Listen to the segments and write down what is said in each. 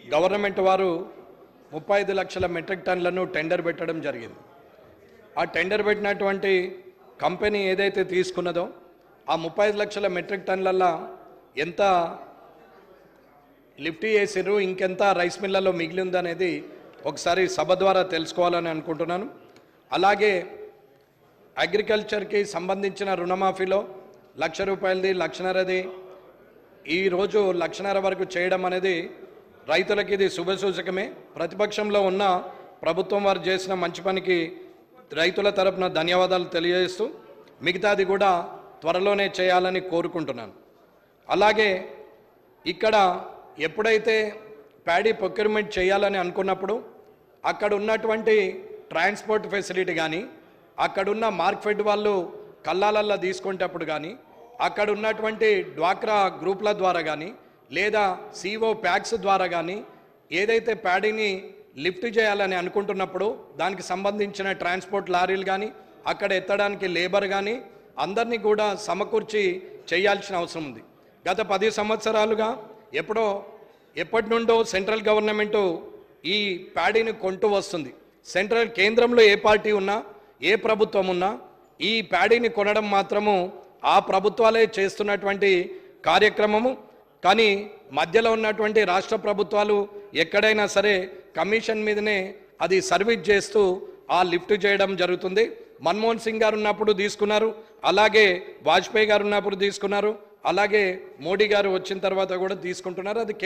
Government వారు 35 లక్షల metric టన్నులను tender పెట్టడం జరిగింది. ఆ టెండర్ పెట్టినటువంటి కంపెనీ ఏదైతే తీసుకున్నదో ఆ 35 లక్షల మెట్రిక్ టన్నులలో ఎంత లిఫ్ట్ చేసిర్రు, ఇంకెంత రైస్ మిల్లలో మిగిలి ఉందనేది ఒకసారి సభ ద్వారా తెలుసుకోవాలని అనుకుంటున్నాను. అలాగే అగ్రికల్చర్కి సంబంధించిన రుణమాఫీలో 1,00,000 రూపాయలది 1,50,000ది ఈరోజు 1,50,000 వరకు చేయడం అనేది రైతులకి ఇది శుభసూచకమే. ప్రతిపక్షంలో ఉన్న ప్రభుత్వం వారు చేసిన మంచి పనికి రైతుల తరపున ధన్యవాదాలు తెలియజేస్తూ మిగతాది కూడా త్వరలోనే చేయాలని కోరుకుంటున్నాను. అలాగే ఇక్కడ ఎప్పుడైతే ప్యాడీ ప్రొక్యూర్మెంట్ చేయాలని అనుకున్నప్పుడు అక్కడ ఉన్నటువంటి ట్రాన్స్పోర్ట్ ఫెసిలిటీ కానీ, అక్కడున్న మార్కెట్ వాళ్ళు కల్లాలల్లో తీసుకునేటప్పుడు కానీ, అక్కడ ఉన్నటువంటి డ్వాక్రా గ్రూప్ల ద్వారా కానీ, లేదా సిఓ ప్యాక్స్ ద్వారా కానీ ఏదైతే ప్యాడీని లిఫ్ట్ చేయాలని అనుకుంటున్నప్పుడు దానికి సంబంధించిన ట్రాన్స్పోర్ట్ లారీలు కానీ, అక్కడ ఎత్తడానికి లేబర్ కానీ అందరినీ కూడా సమకూర్చి చేయాల్సిన అవసరం ఉంది. గత 10 సంవత్సరాలుగా ఎప్పటి నుండో సెంట్రల్ గవర్నమెంటు ఈ ప్యాడీని కొంటూ వస్తుంది. కేంద్రంలో ఏ పార్టీ ఉన్నా, ఏ ప్రభుత్వం ఉన్నా ఈ ప్యాడీని కొనడం మాత్రము ఆ ప్రభుత్వాలే చేస్తున్నటువంటి కార్యక్రమము. కానీ మధ్యలో ఉన్నటువంటి రాష్ట్ర ప్రభుత్వాలు ఎక్కడైనా సరే కమిషన్ మీదనే అది సర్వీస్ చేస్తూ ఆ లిఫ్ట్ చేయడం జరుగుతుంది. మన్మోహన్ సింగ్ గారు ఉన్నప్పుడు తీసుకున్నారు, అలాగే వాజ్పేయి గారు ఉన్నప్పుడు తీసుకున్నారు, అలాగే మోడీ గారు వచ్చిన తర్వాత కూడా తీసుకుంటున్నారు. అది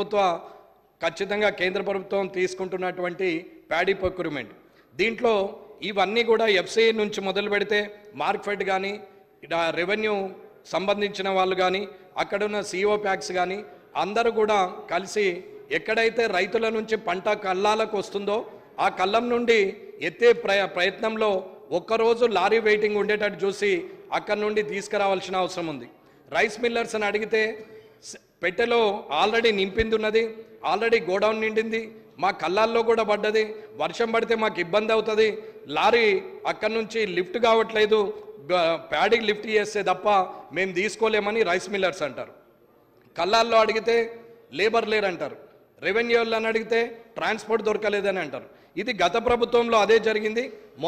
ఖచ్చితంగా కేంద్ర ప్రభుత్వం తీసుకుంటున్నటువంటి ప్యాడీ ప్రొక్యూర్మెంట్. దీంట్లో ఇవన్నీ కూడా ఎఫ్సిఐ నుంచి మొదలు పెడితే మార్కెట్ కానీ, రెవెన్యూ సంబంధించిన వాళ్ళు కానీ, అక్కడున్న సిఓ ప్యాక్స్ కానీ అందరూ కూడా కలిసి ఎక్కడైతే రైతుల నుంచి పంట కల్లాలకు వస్తుందో ఆ కల్లం నుండి ఎత్తే ప్రయత్నంలో ఒక్కరోజు లారీ వెయిటింగ్ ఉండేటట్టు చూసి అక్కడి నుండి తీసుకురావాల్సిన అవసరం ఉంది. రైస్ మిల్లర్స్ అని అడిగితే పెట్టెలో ఆల్రెడీ నింపింది ఉన్నది, ఆల్రెడీ గోడౌన్ నిండింది, మా కల్లాల్లో కూడా పడ్డది, వర్షం పడితే మాకు ఇబ్బంది అవుతుంది, లారీ అక్కడి నుంచి లిఫ్ట్ కావట్లేదు, ప్యాడీకి లిఫ్ట్ చేస్తే తప్ప మేము తీసుకోలేమని రైస్ మిల్లర్స్ అంటారు. కల్లాల్లో అడిగితే లేబర్ లేరంటారు, రెవెన్యూలో అని అడిగితే ట్రాన్స్పోర్ట్ దొరకలేదని అంటారు. ఇది గత ప్రభుత్వంలో అదే జరిగింది.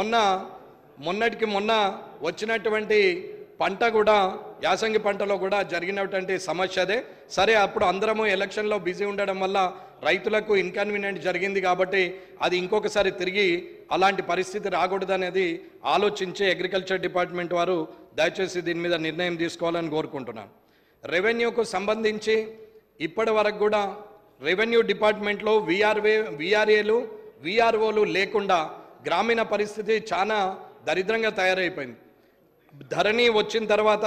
మొన్నటికి మొన్న వచ్చినటువంటి పంట కూడా యాసంగి పంటలో కూడా జరిగినటువంటి సమస్య అదే. సరే, అప్పుడు అందరము ఎలక్షన్లో బిజీ ఉండడం వల్ల రైతులకు ఇన్కన్వీనియంట్ జరిగింది కాబట్టి అది ఇంకొకసారి తిరిగి అలాంటి పరిస్థితి రాకూడదనేది ఆలోచించే అగ్రికల్చర్ డిపార్ట్మెంట్ వారు దయచేసి దీని మీద నిర్ణయం తీసుకోవాలని కోరుకుంటున్నాను. రెవెన్యూకు సంబంధించి ఇప్పటి వరకు కూడా రెవెన్యూ డిపార్ట్మెంట్లో విఆర్ఏలు విఆర్ఓలు లేకుండా గ్రామీణ పరిస్థితి చాలా దరిద్రంగా తయారైపోయింది. ధరణి వచ్చిన తర్వాత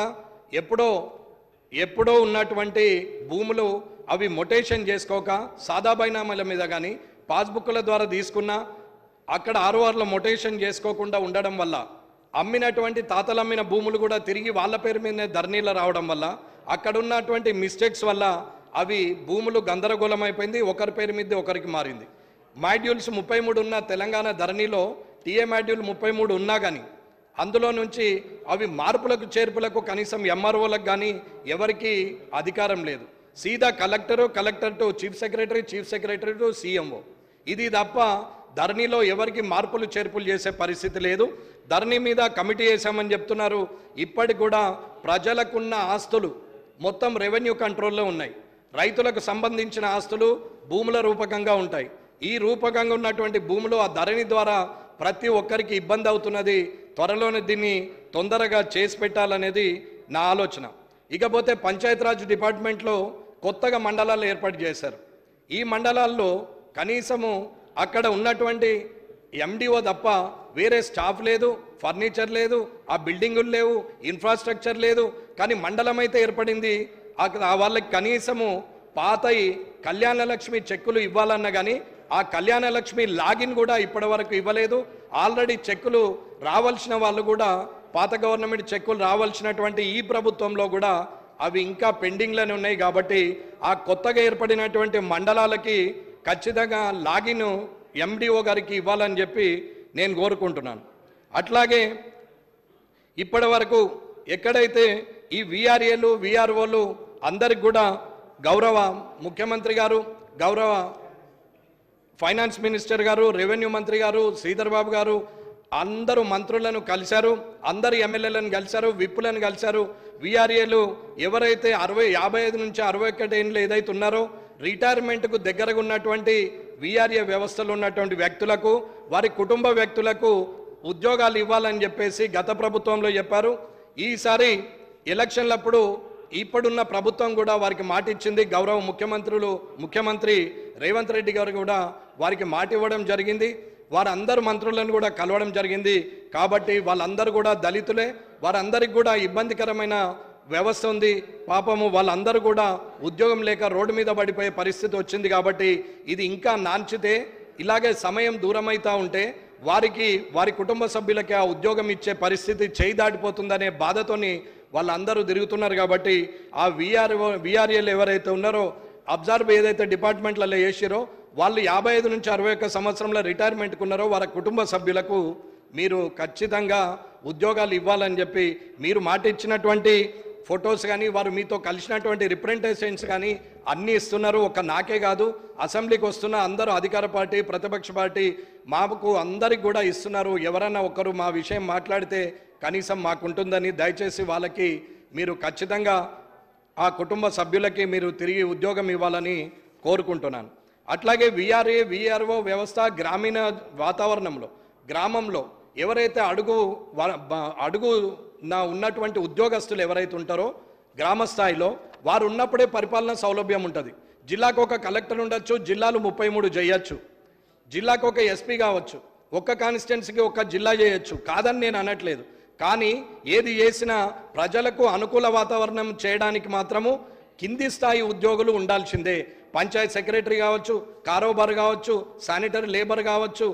ఎప్పుడో ఉన్నటువంటి భూములు అవి మొటేషన్ చేసుకోక సాదా బైనామాల మీద కానీ పాస్బుక్ల ద్వారా తీసుకున్నా అక్కడ ఆర్ఓఆర్లో మొటేషన్ చేసుకోకుండా ఉండడం వల్ల అమ్మినటువంటి తాతలమ్మిన భూములు కూడా తిరిగి వాళ్ళ పేరు మీదనే ధరణిలో రావడం వల్ల అక్కడ ఉన్నటువంటి మిస్టేక్స్ వల్ల అవి భూములు గందరగోళం అయిపోయింది, ఒకరి పేరు మీద ఒకరికి మారింది. మాడ్యూల్స్ 33 ఉన్న తెలంగాణ ధరణిలో టీఏ మాడ్యూల్ 33 ఉన్నా కానీ అందులో నుంచి అవి మార్పులకు చేర్పులకు కనీసం ఎంఆర్ఓలకు కానీ ఎవరికి అధికారం లేదు. సీదా collector to chief secretary to CMO. ఇది తప్ప ధరణిలో ఎవరికి మార్పులు చేర్పులు చేసే పరిస్థితి లేదు. ధరణి మీద కమిటీ వేసామని చెప్తున్నారు. ఇప్పటికి కూడా ప్రజలకున్న ఆస్తులు మొత్తం రెవెన్యూ కంట్రోల్లో ఉన్నాయి. రైతులకు సంబంధించిన ఆస్తులు భూముల రూపకంగా ఉంటాయి. ఈ రూపకంగా ఉన్నటువంటి భూములు ఆ ధరణి ద్వారా ప్రతి ఒక్కరికి ఇబ్బంది అవుతున్నది. త్వరలోనే దీన్ని తొందరగా చేసి పెట్టాలనేది నా ఆలోచన. ఇకపోతే పంచాయతీరాజ్ డిపార్ట్మెంట్లో కొత్తగా మండలాలు ఏర్పాటు చేశారు. ఈ మండలాల్లో కనీసము అక్కడ ఉన్నటువంటి ఎండిఓ తప్ప వేరే స్టాఫ్ లేదు, ఫర్నిచర్ లేదు, ఆ బిల్డింగులు లేవు, ఇన్ఫ్రాస్ట్రక్చర్ లేదు. కానీ మండలం అయితే ఏర్పడింది. వాళ్ళకి కనీసము పాతయి కళ్యాణలక్ష్మి చెక్కులు ఇవ్వాలన్నా కానీ ఆ కళ్యాణలక్ష్మి లాగిన్ కూడా ఇప్పటి వరకు ఇవ్వలేదు. ఆల్రెడీ చెక్కులు రావాల్సిన వాళ్ళు కూడా పాత గవర్నమెంట్ చెక్కులు రావాల్సినటువంటి ఈ ప్రభుత్వంలో కూడా అవి ఇంకా పెండింగ్లోనే ఉన్నాయి. కాబట్టి ఆ కొత్తగా ఏర్పడినటువంటి మండలాలకి ఖచ్చితంగా లాగిన్ ఎండిఓ గారికి ఇవ్వాలని చెప్పి నేను కోరుకుంటున్నాను. అట్లాగే ఇప్పటి వరకు ఎక్కడైతే ఈ విఆర్ఏలు విఆర్ఓలు అందరికి కూడా గౌరవ ముఖ్యమంత్రి గారు, గౌరవ ఫైనాన్స్ మినిస్టర్ గారు, రెవెన్యూ మంత్రి గారు, శ్రీధర్ బాబు గారు అందరూ మంత్రులను కలిశారు, అందరు ఎమ్మెల్యేలను కలిశారు, విప్పులను కలిశారు. విఆర్ఏలు ఎవరైతే 55 నుంచి 61 ఏళ్ళు ఏదైతే ఉన్నారో రిటైర్మెంట్కు దగ్గరగా ఉన్నటువంటి విఆర్ఏ వ్యవస్థలో ఉన్నటువంటి వ్యక్తులకు, వారి కుటుంబ వ్యక్తులకు ఉద్యోగాలు ఇవ్వాలని చెప్పేసి గత ప్రభుత్వంలో చెప్పారు. ఈసారి ఎలక్షన్లప్పుడు ఇప్పుడున్న ప్రభుత్వం కూడా వారికి మాట ఇచ్చింది. గౌరవ ముఖ్యమంత్రి రేవంత్ రెడ్డి గారు కూడా వారికి మాట ఇవ్వడం జరిగింది. వారందరు మంత్రులను కూడా కలవడం జరిగింది. కాబట్టి వాళ్ళందరూ కూడా దళితులే, వారందరికి కూడా ఇబ్బందికరమైన వ్యవస్థ ఉంది. పాపము వాళ్ళందరూ కూడా ఉద్యోగం లేక రోడ్డు మీద పడిపోయే పరిస్థితి వచ్చింది. కాబట్టి ఇది ఇంకా నాంచితే, ఇలాగే సమయం దూరమైతా ఉంటే వారి కుటుంబ సభ్యులకి ఆ ఉద్యోగం ఇచ్చే పరిస్థితి చేయి దాటిపోతుందనే బాధతోని వాళ్ళందరూ తిరుగుతున్నారు. కాబట్టి ఆ విఆర్ఏలు ఎవరైతే ఉన్నారో అబ్జర్వ్ ఏదైతే డిపార్ట్మెంట్లలో వేసిరో వాళ్ళు 55 నుంచి 61 సంవత్సరంలో రిటైర్మెంట్కి ఉన్నారో వారి కుటుంబ సభ్యులకు మీరు ఖచ్చితంగా ఉద్యోగాలు ఇవ్వాలని చెప్పి మీరు మాట ఇచ్చినటువంటి ఫొటోస్ కానీ వారు మీతో కలిసినటువంటి రిప్రజెంటేషన్స్ కానీ అన్నీ ఇస్తున్నారు. ఒక నాకే కాదు, అసెంబ్లీకి వస్తున్న అందరూ అధికార పార్టీ, ప్రతిపక్ష పార్టీ మాకు అందరికి కూడా ఇస్తున్నారు. ఎవరన్నా ఒకరు మా విషయం మాట్లాడితే కనీసం మాకుంటుందని దయచేసి వాళ్ళకి మీరు ఖచ్చితంగా ఆ కుటుంబ సభ్యులకి మీరు తిరిగి ఉద్యోగం ఇవ్వాలని కోరుకుంటున్నాను. అట్లాగే విఆర్ఓ వ్యవస్థ గ్రామీణ వాతావరణంలో, గ్రామంలో ఎవరైతే అడుగు ఉన్నటువంటి ఉద్యోగస్తులు ఎవరైతే ఉంటారో గ్రామ స్థాయిలో వారు ఉన్నప్పుడే పరిపాలన సౌలభ్యం ఉంటుంది. జిల్లాకు ఒక కలెక్టర్ ఉండొచ్చు, జిల్లాలు 33 చేయొచ్చు, జిల్లాకు ఒక ఎస్పీ కావచ్చు, ఒక్క కాన్స్టిట్యున్సీకి ఒక జిల్లా చేయొచ్చు, కాదని నేను అనట్లేదు. కానీ ఏది చేసినా ప్రజలకు అనుకూల వాతావరణం చేయడానికి మాత్రము కింది స్థాయి ఉద్యోగులు ఉండాల్సిందే. పంచాయత్ సెక్రటరీ కావచ్చు, కారోబార్ కావచ్చు, శానిటరీ లేబర్ కావచ్చు,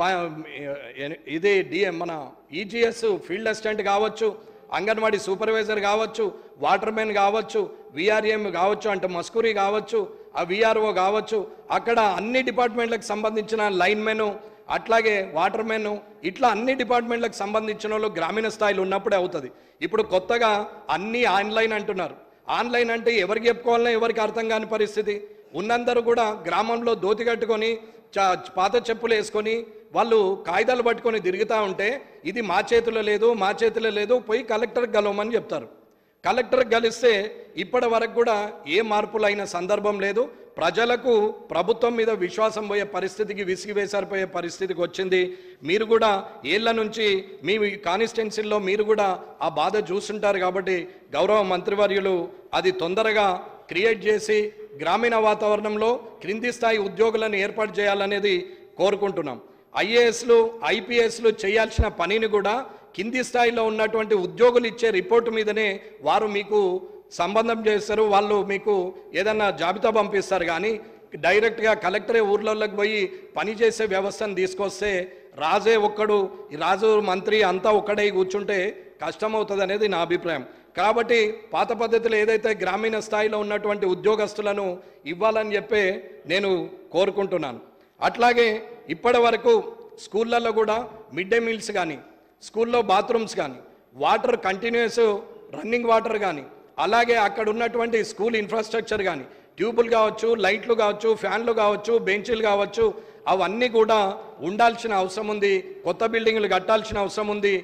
ఇది మన ఈజీఎస్ ఫీల్డ్ అసిస్టెంట్ కావచ్చు, అంగన్వాడీ సూపర్వైజర్ కావచ్చు, వాటర్మెన్ కావచ్చు, విఆర్ఎం కావచ్చు, అంటే మస్కూరీ కావచ్చు, ఆ విఆర్ఓ కావచ్చు, అక్కడ అన్ని డిపార్ట్మెంట్లకు సంబంధించిన లైన్మెన్, అట్లాగే వాటర్మెన్, ఇట్లా అన్ని డిపార్ట్మెంట్లకు సంబంధించిన వాళ్ళు గ్రామీణ స్థాయిలో ఉన్నప్పుడే అవుతుంది. ఇప్పుడు కొత్తగా అన్నీ ఆన్లైన్ అంటున్నారు. ఆన్లైన్ అంటే ఎవరికి చెప్పుకోవాలన్నా ఎవరికి అర్థం కాని పరిస్థితి. ఉన్నందరూ కూడా గ్రామంలో దోతి కట్టుకొని పాత చెప్పులు వేసుకొని వాళ్ళు కాగితాలు పట్టుకొని తిరుగుతూ ఉంటే ఇది మా చేతిలో లేదు, పోయి కలెక్టర్కి గెలవమని చెప్తారు. కలెక్టర్కి గెలిస్తే ఇప్పటి వరకు కూడా ఏ మార్పులు అయిన సందర్భం లేదు. ప్రజలకు ప్రభుత్వం మీద విశ్వాసం పోయే పరిస్థితికి, విసిగివేసారిపోయే పరిస్థితికి వచ్చింది. మీరు కూడా ఏళ్ల నుంచి మీ కాన్స్టిట్యున్సీల్లో మీరు కూడా ఆ బాధ చూస్తుంటారు. కాబట్టి గౌరవ మంత్రివర్యులు అది తొందరగా క్రియేట్ చేసి గ్రామీణ వాతావరణంలో క్రింది స్థాయి ఉద్యోగులను ఏర్పాటు చేయాలనేది కోరుకుంటున్నాం. ఐఏఎస్లు, ఐపీఎస్లు చేయాల్సిన పనిని కూడా కింది స్థాయిలో ఉన్నటువంటి ఉద్యోగులు ఇచ్చే రిపోర్టు మీదనే వారు మీకు సంబంధం చేస్తారు. వాళ్ళు మీకు ఏదన్నా జాబితా పంపిస్తారు. కానీ డైరెక్ట్గా కలెక్టరే ఊర్లలోకి పోయి పనిచేసే వ్యవస్థను తీసుకొస్తే రాజే ఒక్కడు, రాజు మంత్రి అంతా ఒక్కడై కూర్చుంటే కష్టమవుతుంది అనేది నా అభిప్రాయం. కాబట్టి పాత పద్ధతిలో ఏదైతే గ్రామీణ స్థాయిలో ఉన్నటువంటి ఉద్యోగస్తులను ఇవ్వాలని చెప్పి నేను కోరుకుంటున్నాను. అట్లాగే ఇప్పటి వరకు స్కూళ్ళల్లో కూడా మిడ్ డే మీల్స్ కానీ, స్కూల్లో బాత్రూమ్స్ కానీ, వాటర్ కంటిన్యూస్ రన్నింగ్ వాటర్ కానీ, అలాగే అక్కడ ఉన్నటువంటి స్కూల్ ఇన్ఫ్రాస్ట్రక్చర్ కానీ, ట్యూబులు కావచ్చు, లైట్లు కావచ్చు, ఫ్యాన్లు కావచ్చు, బెంచీలు కావచ్చు, అవన్నీ కూడా ఉండాల్సిన అవసరం ఉంది. కొత్త బిల్డింగ్లు కట్టాల్సిన అవసరం ఉంది.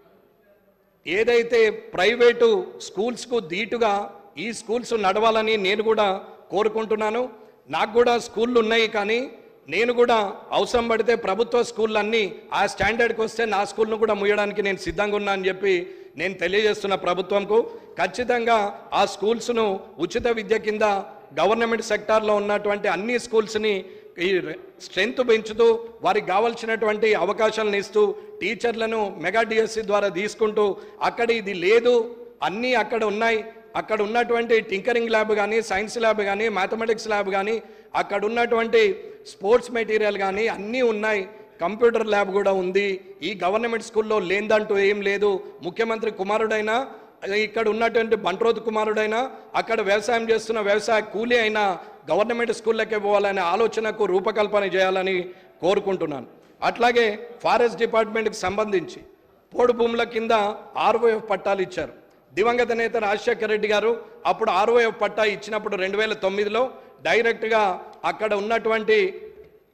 ఏదైతే ప్రైవేటు స్కూల్స్కు ధీటుగా ఈ స్కూల్స్ నడవాలని నేను కూడా కోరుకుంటున్నాను. నాకు కూడా స్కూళ్ళు ఉన్నాయి, కానీ నేను కూడా అవసరం పడితే ప్రభుత్వ స్కూళ్ళన్నీ ఆ స్టాండర్డ్కి వస్తే నా స్కూల్ను కూడా ముయ్యడానికి నేను సిద్ధంగా ఉన్నా అని చెప్పి నేను తెలియజేస్తున్న ప్రభుత్వంకు. ఖచ్చితంగా ఆ స్కూల్స్ను ఉచిత విద్య కింద గవర్నమెంట్ సెక్టార్లో ఉన్నటువంటి అన్ని స్కూల్స్ని ఈ స్ట్రెంత్ పెంచుతూ వారికి కావాల్సినటువంటి అవకాశాలను ఇస్తూ టీచర్లను మెగా డిఎస్సి ద్వారా తీసుకుంటూ అక్కడ ఇది లేదు అన్నీ అక్కడ ఉన్నాయి, అక్కడ ఉన్నటువంటి టింకరింగ్ ల్యాబ్ కానీ, సైన్స్ ల్యాబ్ కానీ, మ్యాథమెటిక్స్ ల్యాబ్ కానీ, అక్కడ ఉన్నటువంటి స్పోర్ట్స్ మెటీరియల్ కానీ అన్నీ ఉన్నాయి, కంప్యూటర్ ల్యాబ్ కూడా ఉంది. ఈ గవర్నమెంట్ స్కూల్లో లేదంటూ ఏం లేదు. ముఖ్యమంత్రి కుమారుడైనా, ఇక్కడ ఉన్నటువంటి బంట్రోతు కుమారుడైనా, అక్కడ వ్యవసాయం చేస్తున్న వ్యవసాయ కూలీ అయినా గవర్నమెంట్ స్కూళ్ళకే పోవాలనే ఆలోచనకు రూపకల్పన చేయాలని కోరుకుంటున్నాను. అట్లాగే ఫారెస్ట్ డిపార్ట్మెంట్కి సంబంధించి పోడు భూముల కింద ఆర్ఓఎఫ్ పట్టాలు ఇచ్చారు. దివంగత నేత రాజశేఖర రెడ్డి గారు అప్పుడు ఆర్ఓఎఫ్ పట్టా ఇచ్చినప్పుడు 2009లో డైరెక్ట్గా అక్కడ ఉన్నటువంటి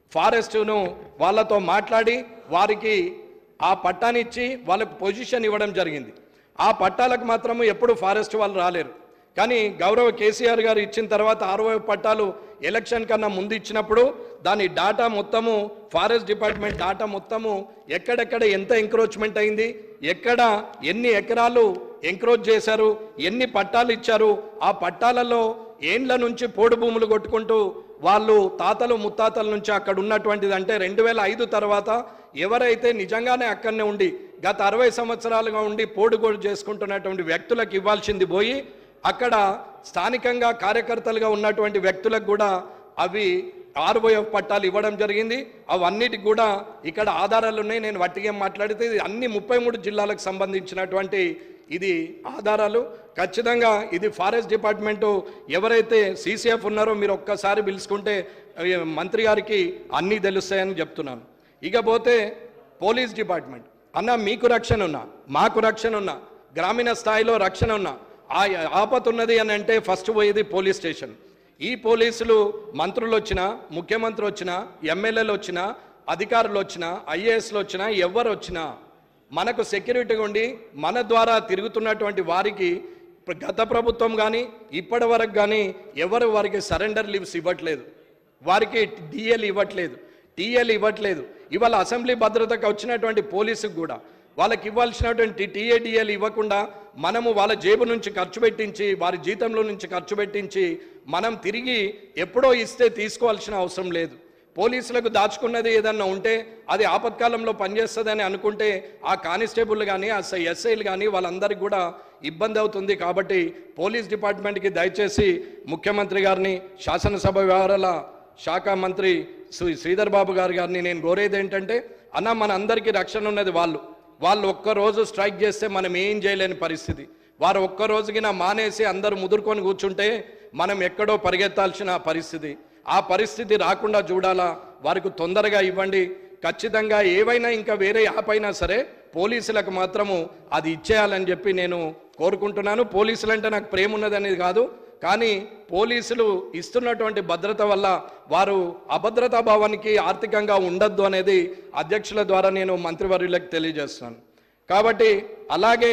ఫారెస్ట్ను వాళ్ళతో మాట్లాడి వారికి ఆ పట్టానిచ్చి వాళ్ళకు పొజిషన్ ఇవ్వడం జరిగింది. ఆ పట్టాలకు మాత్రము ఎప్పుడు ఫారెస్ట్ వాళ్ళు రాలేరు. కానీ గౌరవ కేసీఆర్ గారు ఇచ్చిన తర్వాత 60 పట్టాలు ఎలక్షన్ కన్నా ముందు ఇచ్చినప్పుడు దాని డాటా మొత్తము ఫారెస్ట్ డిపార్ట్మెంట్ డాటా మొత్తము ఎక్కడెక్కడ ఎంత ఎంక్రోచ్మెంట్ అయింది, ఎక్కడ ఎన్ని ఎకరాలు ఎంక్రోచ్ చేశారు, ఎన్ని పట్టాలు ఇచ్చారు, ఆ పట్టాలలో ఏండ్ల నుంచి పోడు భూములు కొట్టుకుంటూ వాళ్ళు తాతలు ముత్తాతల నుంచి అక్కడ ఉన్నటువంటిది అంటే 2005 తర్వాత ఎవరైతే నిజంగానే అక్కడనే ఉండి గత 60 సంవత్సరాలుగా ఉండి పోడుగోడు చేసుకుంటున్నటువంటి వ్యక్తులకు ఇవ్వాల్సింది పోయి అక్కడ స్థానికంగా కార్యకర్తలుగా ఉన్నటువంటి వ్యక్తులకు కూడా అవి ROF పట్టాలు ఇవ్వడం జరిగింది. అవన్నిటికి కూడా ఇక్కడ ఆధారాలు ఉన్నాయి. నేను వట్టిగా మాట్లాడితే ఇది అన్ని 33 జిల్లాలకు సంబంధించినటువంటి ఇది ఆధారాలు. ఖచ్చితంగా ఇది ఫారెస్ట్ డిపార్ట్మెంటు ఎవరైతే CCF ఉన్నారో మీరు ఒక్కసారి పిలుచుకుంటే మంత్రి గారికి అన్నీ తెలుస్తాయని చెప్తున్నాను. ఇకపోతే పోలీస్ డిపార్ట్మెంట్ అన్న మీకు రక్షణ ఉన్నా, మాకు రక్షణ ఉన్నా, గ్రామీణ స్థాయిలో రక్షణ ఉన్నా, ఆపత ఉన్నది అని అంటే ఫస్ట్ పోయేది పోలీస్ స్టేషన్. ఈ పోలీసులు మంత్రులు వచ్చినా, ముఖ్యమంత్రి వచ్చినా, ఎమ్మెల్యేలు వచ్చినా, అధికారులు వచ్చినా, IASలు వచ్చినా, ఎవరు వచ్చినా మనకు సెక్యూరిటీగా ఉండి మన ద్వారా తిరుగుతున్నటువంటి వారికి గత ప్రభుత్వం కానీ ఇప్పటి వరకు కానీ ఎవరు వారికి సరెండర్ లీవ్స్ ఇవ్వట్లేదు, వారికి DL ఇవ్వట్లేదు, TL ఇవ్వట్లేదు. ఇవాళ అసెంబ్లీ భద్రతకు వచ్చినటువంటి పోలీసుకు కూడా వాళ్ళకి ఇవ్వాల్సినటువంటి TADL ఇవ్వకుండా మనము వాళ్ళ జేబు నుంచి ఖర్చు పెట్టించి వారి జీతంలో నుంచి ఖర్చు పెట్టించి మనం తిరిగి ఎప్పుడో ఇస్తే తీసుకోవాల్సిన అవసరం లేదు. పోలీసులకు దాచుకున్నది ఏదన్నా ఉంటే అది ఆపత్కాలంలో పనిచేస్తుందని అనుకుంటే ఆ కానిస్టేబుల్ కానీ ఆ SIలు కానీ వాళ్ళందరికీ కూడా ఇబ్బంది అవుతుంది. కాబట్టి పోలీస్ డిపార్ట్మెంట్కి దయచేసి ముఖ్యమంత్రి గారిని, శాసనసభ వ్యవహారాల శాఖ మంత్రి శ్రీధర్ బాబు గారిని నేను కోరేది ఏంటంటే అన్న మన అందరికీ రక్షణ ఉన్నది. వాళ్ళు ఒక్కరోజు స్ట్రైక్ చేస్తే మనం ఏం చేయలేని పరిస్థితి. వారు ఒక్కరోజుకి మానేసి అందరూ ముదురుకొని కూర్చుంటే మనం ఎక్కడో పరిగెత్తాల్సిన పరిస్థితి. ఆ పరిస్థితి రాకుండా చూడాలా, వారికి తొందరగా ఇవ్వండి. ఖచ్చితంగా ఏవైనా ఇంకా వేరే యాప్ అయినా సరే పోలీసులకు మాత్రము అది ఇచ్చేయాలని చెప్పి నేను కోరుకుంటున్నాను. పోలీసులు అంటే నాకు ప్రేమ ఉన్నదనేది కాదు, కానీ పోలీసులు ఇస్తున్నటువంటి భద్రత వల్ల వారు అభద్రతా భావానికి ఆర్థికంగా ఉండద్దు అనేది అధ్యక్షుల ద్వారా నేను మంత్రివర్యులకు తెలియజేస్తున్నాను. కాబట్టి అలాగే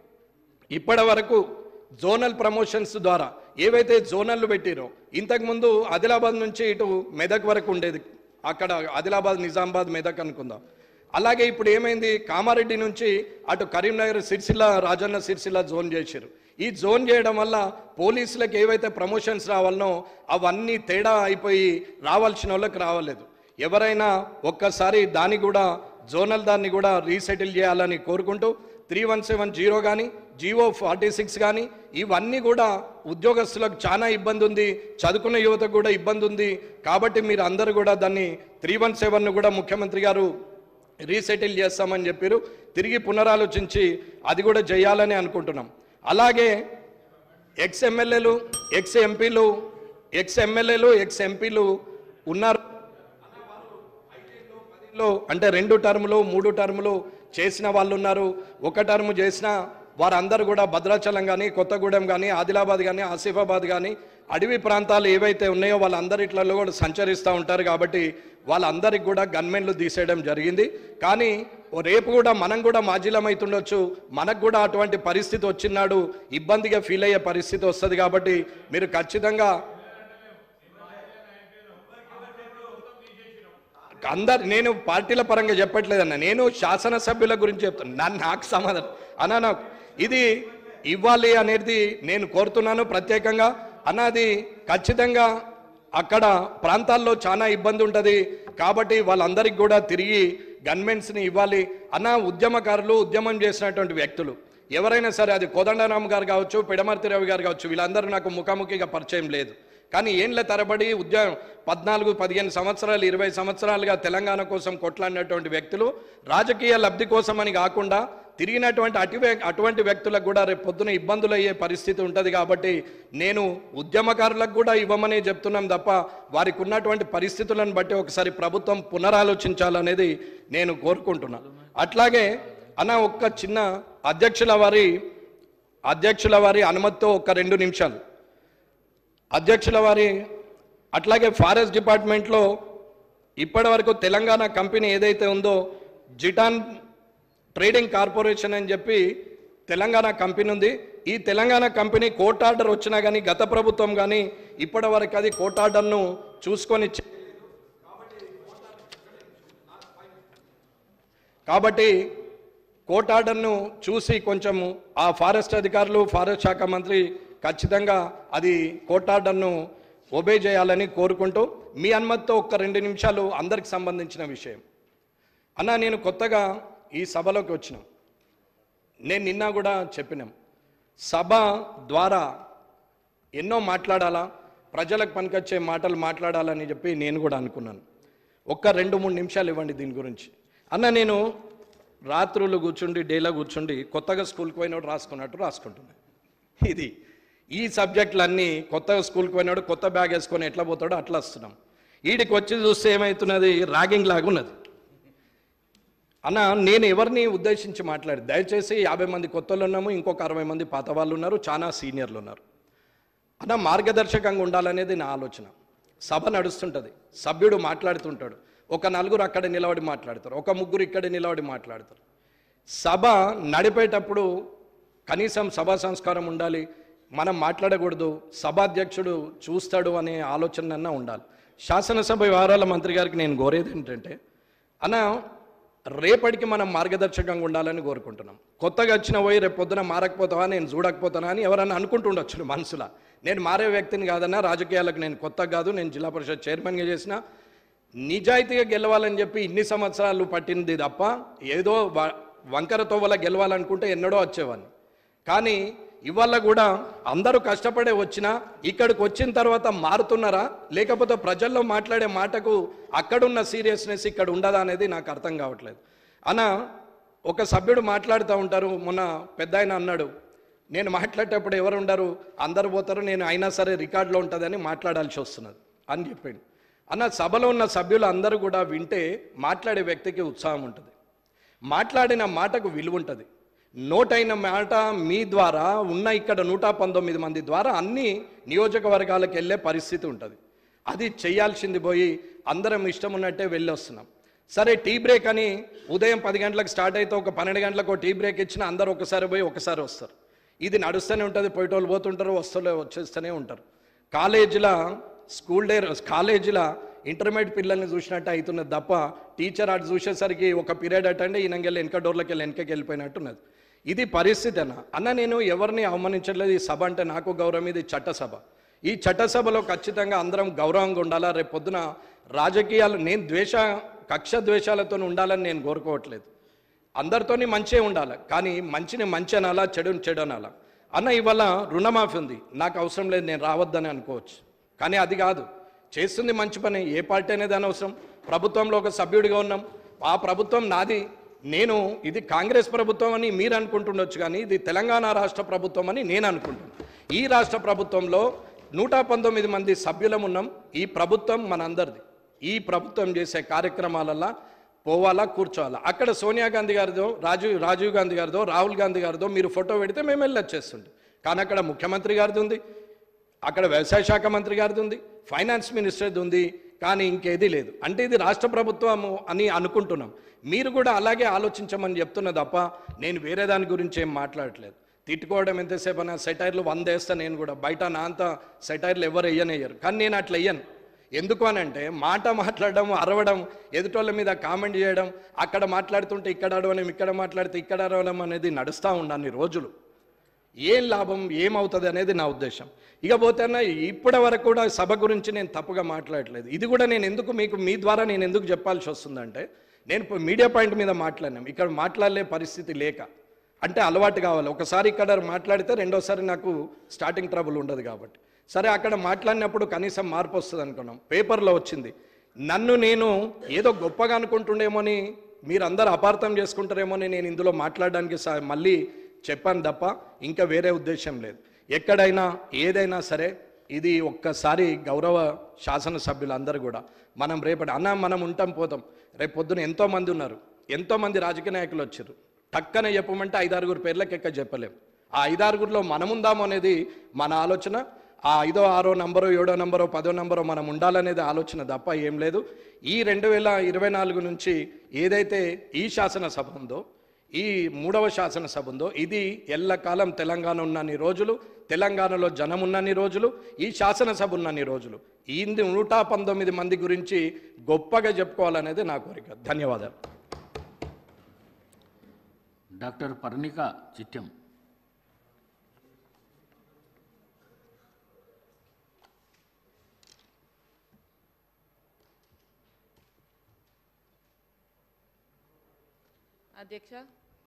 ఇప్పటి వరకు జోనల్ ప్రమోషన్స్ ద్వారా ఏవైతే జోనల్లు పెట్టిరో, ఇంతకుముందు ఆదిలాబాద్ నుంచి ఇటు మెదక్ వరకు ఉండేది, అక్కడ ఆదిలాబాద్, నిజామాబాద్, మెదక్ అనుకుందాం. అలాగే ఇప్పుడు ఏమైంది, కామారెడ్డి నుంచి అటు కరీంనగర్, సిరిసిల్ల, రాజన్న సిరిసిల్ల జోన్ చేశారు. ఈ జోన్ చేయడం వల్ల పోలీసులకు ఏవైతే ప్రమోషన్స్ రావాలనో అవన్నీ తేడా అయిపోయి రావాల్సిన వాళ్ళకి రావలేదు. ఎవరైనా ఒక్కసారి దాన్ని కూడా జోనల్ దాన్ని కూడా రీసెటిల్ చేయాలని కోరుకుంటూ 3170 కానీ GO 46 కానీ ఇవన్నీ కూడా ఉద్యోగస్తులకు చాలా ఇబ్బంది ఉంది, చదువుకున్న యువతకు కూడా ఇబ్బంది ఉంది. కాబట్టి మీరు అందరూ కూడా దాన్ని 317ను కూడా ముఖ్యమంత్రి గారు రీసెటిల్ చేస్తామని చెప్పారు. తిరిగి పునరాలోచించి అది కూడా చేయాలని అనుకుంటున్నాం. అలాగే ఎక్స్-ఎమ్మెల్యేలు, ఎక్స్-ఎంపీలు, ఎక్స్-ఎంపీలు ఉన్నారు. అంటే 2 టర్ములు 3 టర్ములు చేసిన వాళ్ళు ఉన్నారు. 1 టర్ము చేసిన వారందరూ కూడా భద్రాచలం కానీ, కొత్తగూడెం కానీ, ఆదిలాబాద్ కానీ, ఆసిఫాబాద్ కానీ అడవి ప్రాంతాలు ఏవైతే ఉన్నాయో వాళ్ళందరిట్లలో కూడా సంచరిస్తూ ఉంటారు. కాబట్టి వాళ్ళందరికీ కూడా గన్మెన్లు తీసేయడం జరిగింది. కానీ రేపు కూడా మనం కూడా మాజీలమైతుండొచ్చు, మనకు కూడా అటువంటి పరిస్థితి వచ్చినాడు ఇబ్బందిగా ఫీల్ అయ్యే పరిస్థితి వస్తుంది. కాబట్టి మీరు ఖచ్చితంగా నేను పార్టీల పరంగా చెప్పట్లేదన్న, నేను శాసనసభ్యుల గురించి చెప్తాను. నాకు సమాధానం అన్నా, ఇది ఇవ్వాలి అనేది నేను కోరుతున్నాను ప్రత్యేకంగా. అన్నది ఖచ్చితంగా అక్కడ ప్రాంతాల్లో చాలా ఇబ్బంది ఉంటుంది. కాబట్టి వాళ్ళందరికీ కూడా తిరిగి గన్మెన్స్ని ఇవ్వాలి అన్న. ఉద్యమకారులు, ఉద్యమం చేసినటువంటి వ్యక్తులు ఎవరైనా సరే, అది కోదండరామ్ గారు కావచ్చు, పిడమర్తి రవి గారు కావచ్చు, వీళ్ళందరూ నాకు ముఖాముఖిగా పరిచయం లేదు. కానీ ఏండ్ల తరబడి 14, 15 సంవత్సరాలు, 20 సంవత్సరాలుగా తెలంగాణ కోసం కొట్లాడినటువంటి వ్యక్తులు రాజకీయ లబ్ధి కోసమని కాకుండా తిరిగినటువంటి అటువంటి వ్యక్తులకు కూడా రేపు పొద్దున ఇబ్బందులు అయ్యే పరిస్థితి ఉంటుంది. కాబట్టి నేను ఉద్యమకారులకు కూడా ఇవ్వమని చెప్తున్నాం తప్ప వారికి ఉన్నటువంటి పరిస్థితులను బట్టి ఒకసారి ప్రభుత్వం పునరాలోచించాలనేది నేను కోరుకుంటున్నాను. అట్లాగే అన్న, ఒక్క చిన్న అధ్యక్షుల వారి అనుమతితో ఒక 2 నిమిషాలు. అధ్యక్షుల వారి అట్లాగే ఫారెస్ట్ డిపార్ట్మెంట్లో ఇప్పటి వరకు తెలంగాణ కంపెనీ ఏదైతే ఉందో జిటాన్ ట్రేడింగ్ కార్పొరేషన్ అని చెప్పి తెలంగాణ కంపెనీ ఉంది. ఈ తెలంగాణ కంపెనీ కోర్ట్ ఆర్డర్ వచ్చినా కానీ గత ప్రభుత్వం కానీ ఇప్పటి వరకు అది కోర్ట్ ఆర్డర్ను చూసుకొని కాబట్టి కోర్ట్ ఆర్డర్ను చూసి కొంచెం ఆ ఫారెస్ట్ అధికారులు ఫారెస్ట్ శాఖ మంత్రి ఖచ్చితంగా అది కోర్ట్ ఆర్డర్ను ఒబే చేయాలని కోరుకుంటూ మీ అనుమతితో ఒక్క 2 నిమిషాలు అందరికి సంబంధించిన విషయం. అన్న, నేను కొత్తగా ఈ సభలోకి వచ్చినాం. నేను నిన్న కూడా చెప్పినాం, సభ ద్వారా ఎన్నో మాట్లాడాలా, ప్రజలకు పనికొచ్చే మాటలు మాట్లాడాలని చెప్పి నేను కూడా అనుకున్నాను. ఒక్క 2-3 నిమిషాలు ఇవ్వండి దీని గురించి. అన్న, నేను రాత్రులు కూర్చుండి డేలో కూర్చుండి కొత్తగా స్కూల్కి పోయినోడు రాసుకున్నట్టు రాసుకుంటున్నాను. ఇది ఈ సబ్జెక్టులన్నీ కొత్తగా స్కూల్కి పోయినాడు కొత్త బ్యాగ్ వేసుకొని ఎట్లా పోతాడో అట్లా వస్తున్నాం. వీడికి వచ్చి చూస్తే ఏమవుతున్నది, ర్యాగింగ్ లాగా ఉన్నది. అన్న, నేను ఎవరిని ఉద్దేశించి మాట్లాడి, దయచేసి 50 మంది కొత్తలు ఉన్నాము, ఇంకొక 60 మంది పాత వాళ్ళు ఉన్నారు, చాలా సీనియర్లు ఉన్నారు. అన్న, మార్గదర్శకంగా ఉండాలనేది నా ఆలోచన. సభ నడుస్తుంటుంది, సభ్యుడు మాట్లాడుతుంటాడు, ఒక 4 అక్కడ నిలబడి మాట్లాడతారు, ఒక 3 ఇక్కడ నిలబడి మాట్లాడతారు. సభ నడిపేటప్పుడు కనీసం సభా సంస్కారం ఉండాలి, మనం మాట్లాడకూడదు, సభాధ్యక్షుడు చూస్తాడు అనే ఆలోచన ఉండాలి. శాసనసభ వ్యవహారాల మంత్రి గారికి నేను కోరేది ఏంటంటే, అన్న, రేపటికి మనం మార్గదర్శకంగా ఉండాలని కోరుకుంటున్నాం. కొత్తగా వచ్చిన పోయి రేపు పొద్దున మారకపోతావా, నేను చూడకపోతానా అని ఎవరన్నా అనుకుంటుండొచ్చు మనసులో. నేను మారే వ్యక్తిని కాదన్నా, రాజకీయాలకు నేను కొత్త కాదు, నేను జిల్లా పరిషత్ చైర్మన్గా చేసిన. నిజాయితీగా గెలవాలని చెప్పి ఇన్ని సంవత్సరాలు పట్టింది తప్ప ఏదో వంకరతో వల్ల గెలవాలనుకుంటే ఎన్నడో వచ్చేవాడిని. కానీ ఇవాళ కూడా అందరూ కష్టపడే వచ్చినా ఇక్కడికి వచ్చిన తర్వాత మారుతున్నారా, లేకపోతే ప్రజల్లో మాట్లాడే మాటకు అక్కడున్న సీరియస్నెస్ ఇక్కడ ఉండదా అనేది నాకు అర్థం కావట్లేదు. అన్న, ఒక సభ్యుడు మాట్లాడుతూ ఉంటారు, మొన్న పెద్ద ఆయన అన్నాడు, నేను మాట్లాడేటప్పుడు ఎవరు ఉండరు, అందరు పోతారు, నేను అయినా సరే రికార్డులో ఉంటుందని మాట్లాడాల్సి వస్తున్నది అని చెప్పాడు. అన్న, సభలో ఉన్న సభ్యులు అందరూ కూడా వింటే మాట్లాడే వ్యక్తికి ఉత్సాహం ఉంటుంది, మాట్లాడిన మాటకు విలువ ఉంటుంది. నోటైన మాట మీ ద్వారా ఉన్న ఇక్కడ 119 మంది ద్వారా అన్ని నియోజకవర్గాలకు వెళ్ళే పరిస్థితి ఉంటుంది. అది చేయాల్సింది పోయి అందరం ఇష్టం ఉన్నట్టే వెళ్ళి వస్తున్నాం. సరే, టీ బ్రేక్ అని ఉదయం 10 గంటలకు స్టార్ట్ అయితే ఒక 12 గంటలకు టీ బ్రేక్ ఇచ్చినా అందరూ ఒకసారి పోయి ఒకసారి వస్తారు. ఇది నడుస్తూనే ఉంటుంది, పోయేటోళ్ళు పోతుంటారు, వచ్చేస్తూనే ఉంటారు. కాలేజీలో ఇంటర్మీడియట్ పిల్లల్ని చూసినట్టు అవుతున్నది తప్ప టీచర్ అటు చూసేసరికి ఒక పీరియడ్ అటెండ్ ఈయనకెళ్ళి వెనక డోర్లోకి వెనకకి వెళ్ళిపోయినట్టున్నది. ఇది పరిస్థితి అన్న. నేను ఎవరిని అవమానించట్లేదు. ఈ సభ అంటే నాకు గౌరవం, ఇది చట్టసభ. ఈ చట్టసభలో ఖచ్చితంగా అందరం గౌరవంగా ఉండాలా. రేపు పొద్దున రాజకీయాలు నేను కక్ష ద్వేషాలతో ఉండాలని నేను కోరుకోవట్లేదు. అందరితోని మంచే ఉండాలి, కానీ మంచిని మంచి అనాలా, చెడుని చెడు అనాలా. అన్న, ఇవాళ రుణమాఫీ ఉంది, నాకు అవసరం లేదు, నేను రావద్దని అనుకోవచ్చు, కానీ అది కాదు. చేస్తుంది మంచి పని, ఏ పార్టీ అనేది అనవసరం. ప్రభుత్వంలో ఒక సభ్యుడిగా ఉన్నాం, ఆ ప్రభుత్వం నాది, ఇది కాంగ్రెస్ ప్రభుత్వం అని మీరు అనుకుంటుండొచ్చు, కానీ ఇది తెలంగాణ రాష్ట్ర ప్రభుత్వం అని నేను అనుకుంటున్నాను. ఈ రాష్ట్ర ప్రభుత్వంలో 119 మంది సభ్యులం ఉన్నాం. ఈ ప్రభుత్వం మనందరిది. ఈ ప్రభుత్వం చేసే కార్యక్రమాలల్లో పోవాలా, కూర్చోవాలా. అక్కడ సోనియా గాంధీ గారిదో, రాజీవ్ గాంధీ గారిదో, రాహుల్ గాంధీ గారిదో మీరు ఫోటో పెడితే మేము వెళ్ళొచ్చేస్తుండే. కానీ అక్కడ ముఖ్యమంత్రి గారిది ఉంది, అక్కడ వ్యవసాయ శాఖ మంత్రి గారిది ఉంది, ఫైనాన్స్ మినిస్టర్ది ఉంది, కానీ ఇంకేది లేదు. అంటే ఇది రాష్ట్ర ప్రభుత్వము అని అనుకుంటున్నాం. మీరు కూడా అలాగే ఆలోచించమని చెప్తున్నా తప్ప నేను వేరే దాని గురించి ఏం మాట్లాడట్లేదు. తిట్టుకోవడం ఎంతసేపు అన్నా, సెటైర్లు 100 వేస్తా నేను కూడా. బయట నా అంత సెటైర్లు ఎవరు వేయనేయ్యరు, కానీ నేను అట్లా వేయను. ఎందుకు అనంటే మాట్లాడడం, అరవడం, ఎదుటోళ్ళ మీద కామెంట్ చేయడం, అక్కడ మాట్లాడుతుంటే ఇక్కడ అడవడం, ఇక్కడ మాట్లాడితే ఇక్కడ అరవడం అనేది నడుస్తూ ఉండాలి రోజులు. ఏం లాభం, ఏమవుతుంది అనేది నా ఉద్దేశం. ఇకపోతే ఇప్పటి వరకు కూడా సభ గురించి నేను తప్పుగా మాట్లాడలేదు. ఇది కూడా నేను ఎందుకు మీ ద్వారా నేను ఎందుకు చెప్పాల్సి వస్తుందంటే, నేను మీడియా పాయింట్ మీద మాట్లాడినాం, ఇక్కడ మాట్లాడలే పరిస్థితి లేక, అంటే అలవాటు కావాలి. ఒకసారి ఇక్కడ మాట్లాడితే రెండోసారి నాకు స్టార్టింగ్ ట్రబుల్ ఉండదు కాబట్టి. సరే, అక్కడ మాట్లాడినప్పుడు కనీసం మార్పు వస్తుంది అనుకున్నాం. పేపర్లో వచ్చింది. నన్ను నేను ఏదో గొప్పగా అనుకుంటుండేమోని, మీరందరూ అపార్థం చేసుకుంటారేమోని నేను ఇందులో మాట్లాడడానికి మళ్ళీ చెప్పాను తప్ప ఇంకా వేరే ఉద్దేశం లేదు. ఎక్కడైనా ఏదైనా సరే ఇది ఒక్కసారి గౌరవ శాసనసభ్యులందరూ కూడా మనం మనం ఉంటాం పోతాం. రేపు పొద్దున ఎంతోమంది ఉన్నారు, ఎంతోమంది రాజకీయ నాయకులు వచ్చారు. టక్కన చెప్పమంటే 5-6 పేర్లకు ఎక్క చెప్పలేము. ఆ 5-6లో మనముందాము అనేది మన ఆలోచన. ఆ 5, 6 నంబరో 7 నంబరో 10 నంబరో మనం ఉండాలనేది ఆలోచన తప్ప ఏం లేదు. ఈ 2024 నుంచి ఏదైతే ఈ శాసనసభ ఉందో, ఈ 3వ శాసనసభ ఉందో, ఇది ఎల్లకాలం తెలంగాణ ఉన్నన్ని రోజులు, తెలంగాణలో జనం ఉన్నన్ని రోజులు, ఈ శాసనసభ ఉన్నన్ని రోజులు ఈ 119 మంది గురించి గొప్పగా చెప్పుకోవాలనేది నా కోరిక. ధన్యవాదాలు. డాక్టర్ పర్ణిక చిట్టెం. అధ్యక్ష